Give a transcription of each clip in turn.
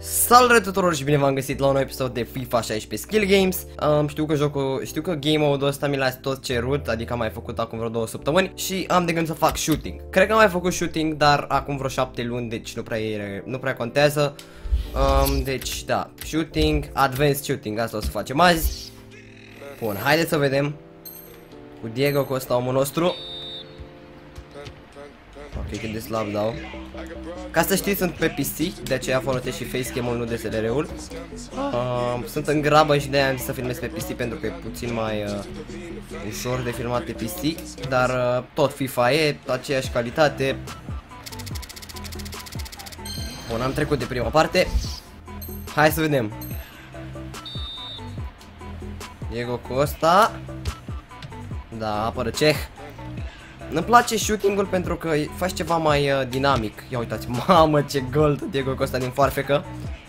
Salutare tuturor și bine v-am găsit la un nou episod de FIFA 16 Skill Games. Știu că game mode-ul ăsta mi l-ați tot cerut, adică am mai făcut acum vreo 2 săptămâni și am de gând să fac shooting. Cred că am mai făcut shooting, dar acum vreo 7 luni, deci nu prea contează. Deci da, shooting, advanced shooting, asta o să facem azi. Bun, haideți să vedem. Cu Diego Costa, omul nostru. Ok, cât de slab dau. Ca să știți, sunt pe PC, de aceea folosesc și facecam-ul, nu DSLR-ul. Sunt în grabă și de-aia am zis să filmez pe PC pentru că e puțin mai ușor de filmat pe PC. Dar tot FIFA e, aceeași calitate. Bun, am trecut de prima parte. Hai să vedem. Diego Costa. Da, apără ceh. Îmi place shooting-ul pentru că faci ceva mai dinamic. Ia uitați, mamă ce gol Diego Costa din foarfecă.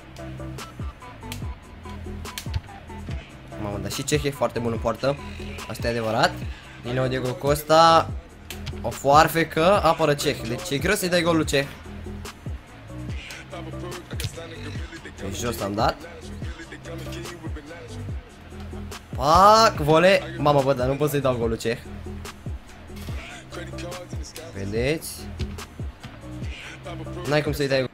Mamă, dar și ceh e foarte bun în poartă. Asta e adevărat. Din nou Diego Costa. O foarfecă, apără ceh. Deci e greu să-i dai golul ceh. Pe jos am dat. Pac, vole. Mamă, bă, dar nu pot să-i dau golul ceh. Vedeți? N-ai cum să-i dai.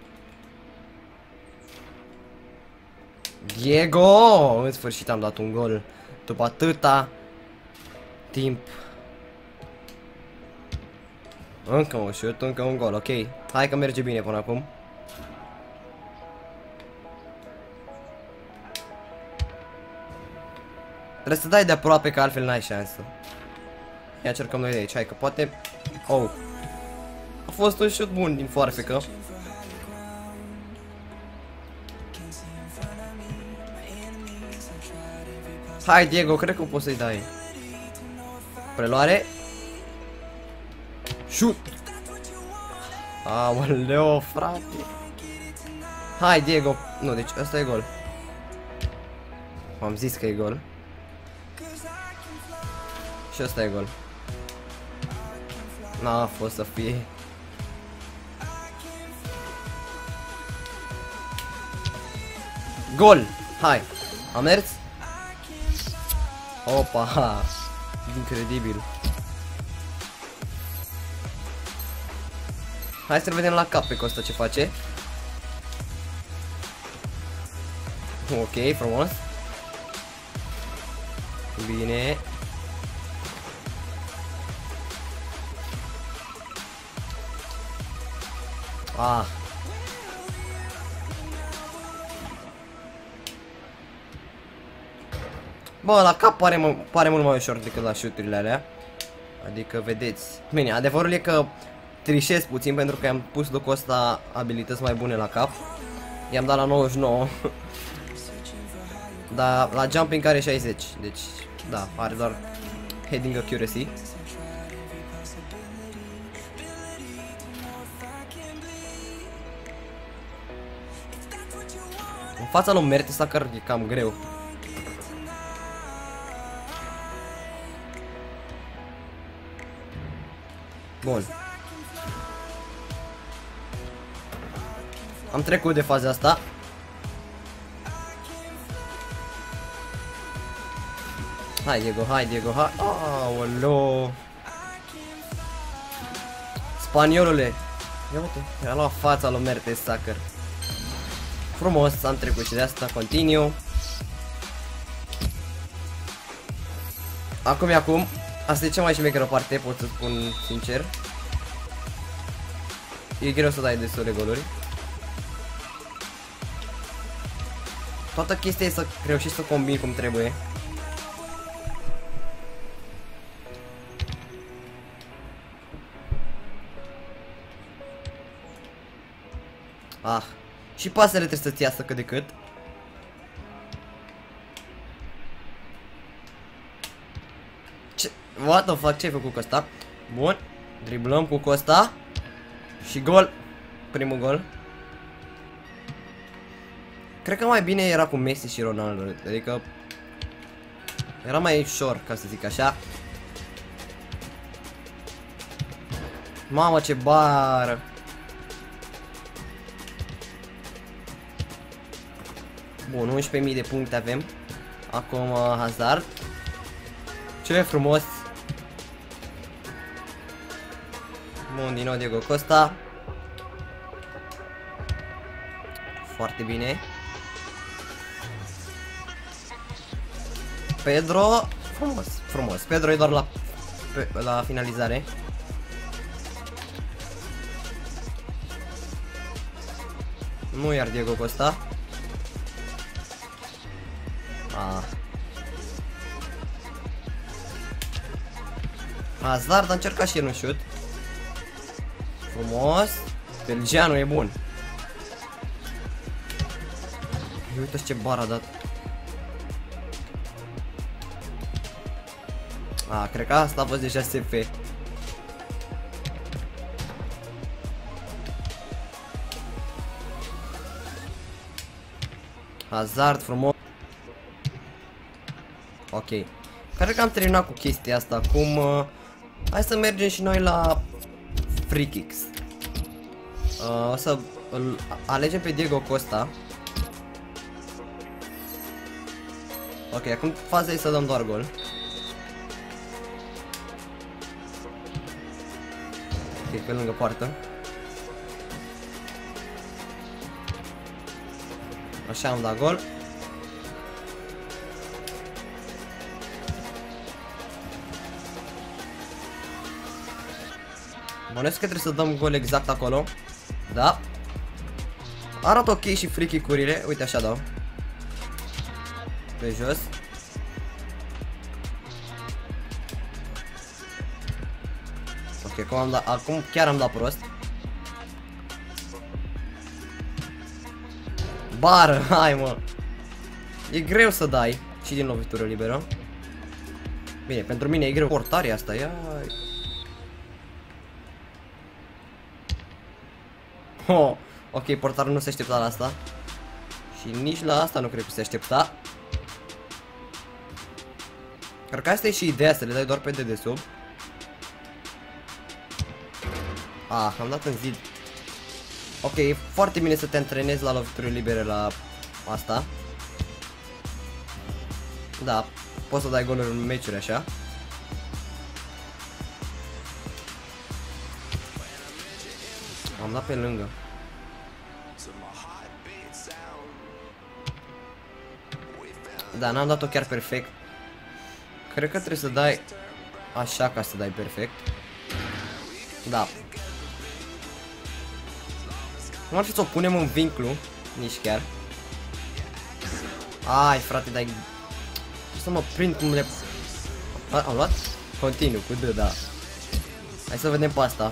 Diego! În sfârșit am dat un gol după atâta timp. Încă un shoot, încă un gol, ok. Hai că merge bine până acum. Trebuie să dai de aproape, că altfel n-ai șansă. Ia încercăm noi de aici, hai că poate. Oh, a fost un shoot bun din foarfecă. Hai Diego, cred că poți să-i dai. Preluare. Shoot. Aoleo, frate. Hai Diego. Nu, deci ăsta e gol. Am zis că e gol. Și ăsta e gol. N-a fost să fie. Gol! Hai! A mers? Opa! Incredibil! Hai să-l vedem la cap pe Costa ce face. Ok, frumos. Bine. Ah. Bă, la cap pare mult mai ușor decât la shoot-urile alea. Adică, vedeți. Bine, adevărul e că trișez puțin pentru că am pus lui Costa abilități mai bune la cap. I-am dat la 99. Dar la jumping are 60. Deci, da, are doar heading accuracy. În fața lui Mertesacker e cam greu. Bun. Am trecut de faza asta. Hai Diego, hai Diego, hai. Aoleo. Spaniolule. Ia uite, era la fața lui Mertesacker. Frumos, am trecut și de asta, continuu. Acum, asta e cea mai șmecheră parte, pot să spun sincer. E greu să dai destule goluri. Toată chestia e să reușești să combini cum trebuie. Ah. Și pasele trebuie să-ți iasă cât de cât. Ce? What the fuck? Ce ai făcut cu Costa? Bun. Driblăm cu Costa. Și gol. Primul gol. Cred că mai bine era cu Messi și Ronaldo. Adică era mai ușor, ca să zic așa. Mamă, ce bară. Bun, 11.000 de puncte avem. Acum Hazard. Ce frumos. Bun, din nou Diego Costa. Foarte bine. Pedro. Frumos, frumos. Pedro e doar la finalizare. Nu iar Diego Costa. Hazard a încercat și el un șut. Frumos. Belgianul e bun. Uite ce bar a dat. Cred că asta a fost deja SF. Hazard, frumos. Ok. Cred că am terminat cu chestia asta. Acum hai să mergem și noi la free kicks. O să îl alegem pe Diego Costa. Ok, acum faza e să dăm doar gol. Ok, pe lângă poartă. Așa am dat gol. Bănuiesc că trebuie să dăm gol exact acolo. Da. Arată ok și free kick-urile. Uite așa dau. Pe jos. Ok, cum am dat, acum chiar am dat prost. Bară, hai mă. E greu să dai și din lovitură liberă. Bine, pentru mine e greu. Portarea asta, ia. Oh, ok, portarul nu se aștepta la asta. Și nici la asta nu cred că se aștepta. Cred că asta e și ideea, să le dai doar pe dedesubt. Am dat în zid. Ok, e foarte bine să te antrenezi la lovituri libere la asta. Da, poți să dai goluri în meciuri așa. Am dat pe lângă. Da, n-am dat-o chiar perfect. Cred că trebuie să dai așa ca să dai perfect. Da. Nu ar fi să o punem în vinclu. Nici chiar. Ai, frate, dai. Să mă prind cum le... Am luat? Continuu cu D, da. Hai să vedem pe asta.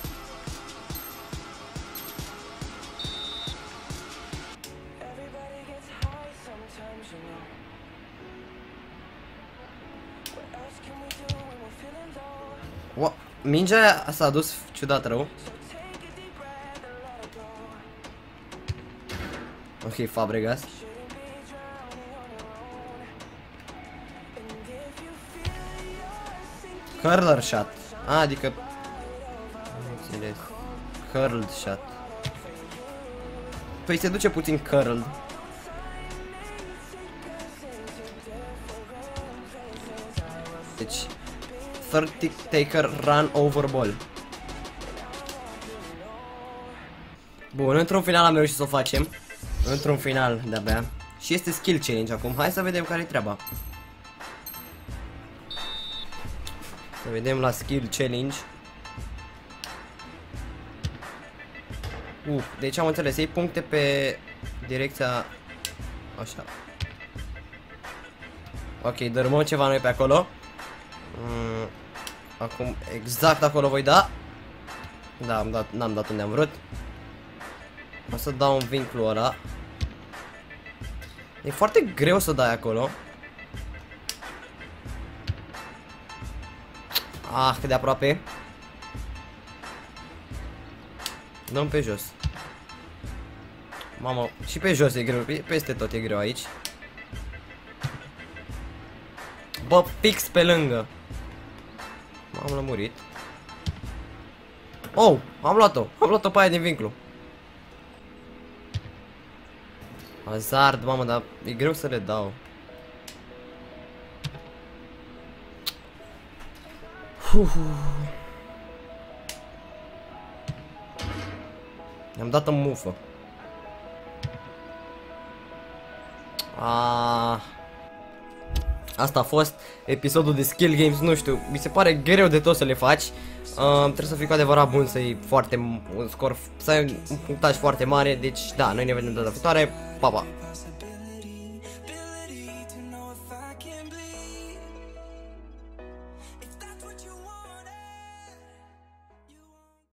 Mingea s-a dus ciudat rău. Ok, Fabregas. Curler shot. Adică... Înțeles. Curled shot. Păi se duce puțin curled. Deci 30 taker run over ball. Bun, într-un final am reușit să o facem. Într-un final de-abia. Și este skill challenge acum. Hai să vedem care-i treaba. Să vedem la skill challenge. Deci am înțeles, iei puncte pe direcția... Așa. Ok, dărâmăm ceva noi pe acolo. Acum exact acolo voi da. Da, n-am dat unde am vrut. O să dau un vinclu ăla. E foarte greu să dai acolo. Cât de aproape. Dăm pe jos. Mamă, și pe jos e greu, peste tot e greu aici. Bă, fix pe lângă. M-am lămurit. Oh, am luat-o pe aia din vinclu. Hazard, mamă, dar e greu să le dau. I-am dat în mufă. Asta a fost episodul de Skill Games, nu știu, mi se pare greu de tot să le faci. Trebuie să fii cu adevărat bun, să ai un scor, să ai un punctaj foarte mare. Deci da, noi ne vedem data viitoare. Pa, pa!